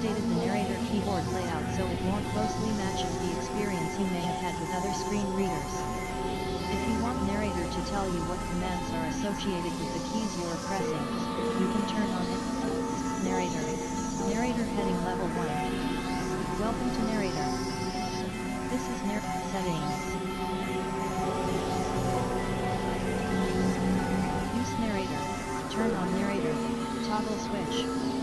updated the narrator keyboard layout so it more closely matches the experience you may have had with other screen readers. If you want narrator to tell you what commands are associated with the keys you are pressing, you can turn on it. Narrator. Narrator heading level 1. Welcome to narrator. This is settings. Use narrator. Turn on narrator. Toggle switch.